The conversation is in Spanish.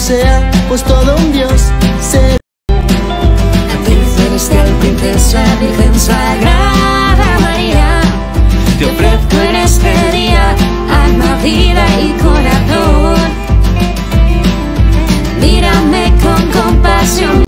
sea, pues todo un dios será. Celestial, princesa, virgen sagrada María, te ofrezco en este día alma, vida y corazón. Mírame con compasión,